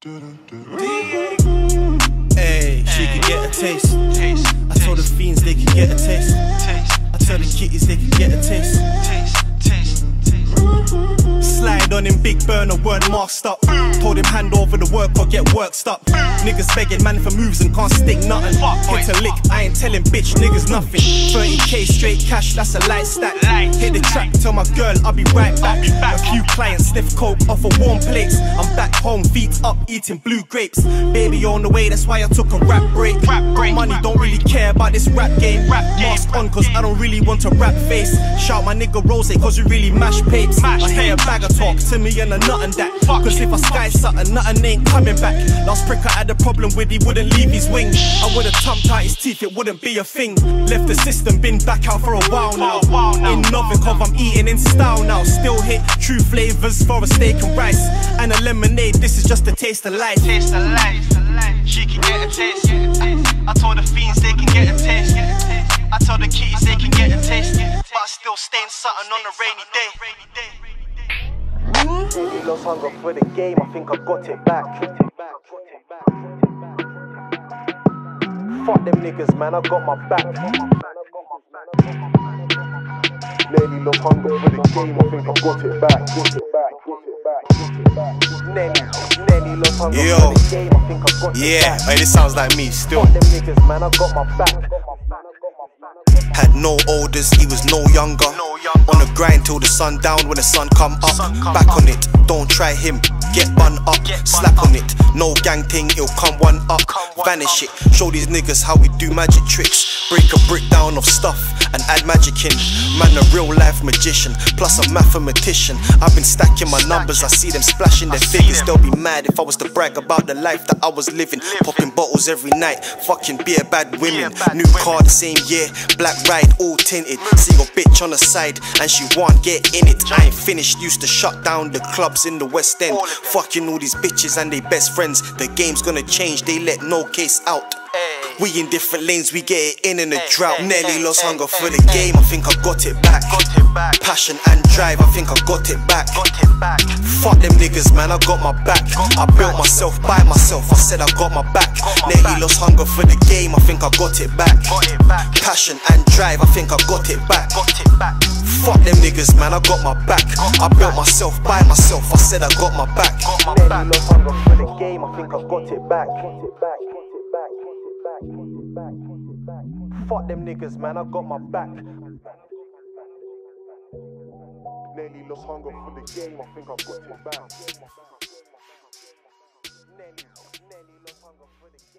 Hey, she can get a taste. I told the fiends they can get a taste. I tell the kitties they can get a taste. Slide on him, big burner, weren't masked up. Told him hand over the work or get worked up. Niggas begging man for moves and can't stick nothing. Get a lick, I ain't telling bitch niggas nothing. 30k straight cash, that's a light stack. Hit the track, tell my girl I'll be right back. A few clients sniff coke off of warm plates. I'm back home, feet up, eating blue grapes. Baby on the way, that's why I took a rap break. Got money, don't really care about this rap game. Mask on, cause I don't really want a rap face. Shout my nigga Rose, cause we really mash papes. I hear a bag of talk to me and a nut and that. Cause if I sky something, nothing ain't coming back. Last prick I had a problem with, he wouldn't leave his wing. I would've tumped out his teeth, it wouldn't be a thing. Left the system, been back out for a while now. In Novikov, I'm eating in style now. Still hit true flavors for a steak and rice. And a lemonade, this is just a taste of life. Taste of life, she can get a taste. I told the fiends they can get a taste. I told the kitties they can get a taste. But I still stain something on a rainy day. Baby lost hunger for the game, I think I got it back. Fuck them niggas, man, I got my back. Nelly lost hunger for the game, I think I got it back. Nelly lost hunger for the game, I think I got it back. Yeah, hey, this sounds like me still. Fuck them niggas, man, I got my back. Had no olders, he was no younger. On the grind till the sun down, when the sun come up. Back on it, don't try him, get bun up. Slap on it, no gang thing, it'll come one up. Vanish it, show these niggas how we do magic tricks. Break a brick down of stuff and add magic in. Man a real life magician, plus a mathematician. I've been stacking my numbers, I see them splashing their figures. They'll be mad if I was to brag about the life that I was living. Popping bottles every night, fucking beer bad women. New car the same year, black ride all tinted. See your bitch on the side and she won't get in it. I ain't finished, used to shut down the clubs in the West End. Fucking all these bitches and they best friends. The game's gonna change, they let no case out. We in different lanes, we get it in a drought. Nelly lost hunger for the game, I think I got it back. Passion and drive, I think I got it back. Fuck them niggas, man, I got my back. I built myself by myself, I said I got my back. Nelly lost hunger for the game, I think I got it back. Passion and drive, I think I got it back. Fuck them niggas, man, I got my back. I built myself by myself, I said I got my back. Nelly lost hunger for the game, I think I got it back. Fuck them niggas, man, I got my back. Nelly lost hunger for the game, I think I got it back. Nelly lost hunger for the game.